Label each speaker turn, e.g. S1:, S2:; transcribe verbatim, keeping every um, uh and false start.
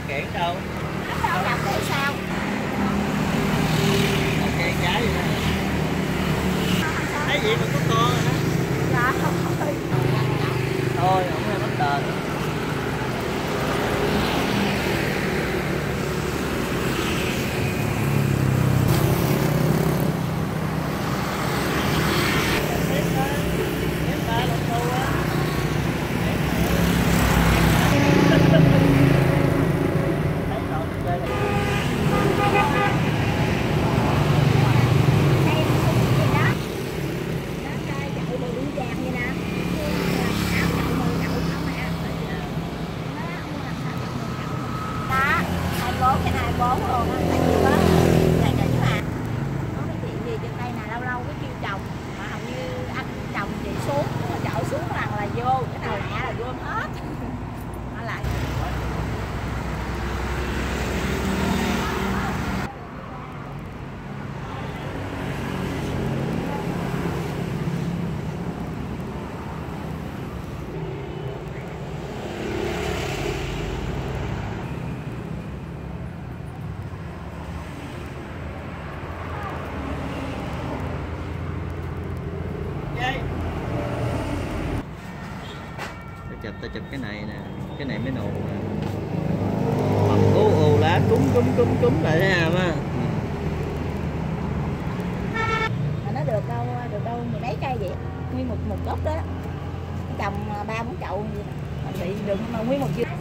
S1: kiển đâu?
S2: Đâu làm để sao?
S1: Ok trái vậy nè. Thấy gì mà có con rồi đó.
S2: Dạ không thôi.
S1: Thôi không hay bắt đền.
S2: Bốn cái này bốn luôn á, tại vì có này kỹ mà có cái chuyện gì trên đây nè, lâu lâu cái kêu chồng mà hầu như anh chồng chị xuống chở xuống lần là vô, cái nào lẹ là vô hết nó lại.
S1: Chụp ta chụp cái này nè, cái này mới nụ nè. Mầm cú ù lá cúng cúng cúng cúng lại thế nào á.
S2: Mà nó được đâu, được đâu mười mấy cây vậy, nguyên một một gốc đó, trồng ba bốn chậu gì mà bị đừng mà nguyên một dưa.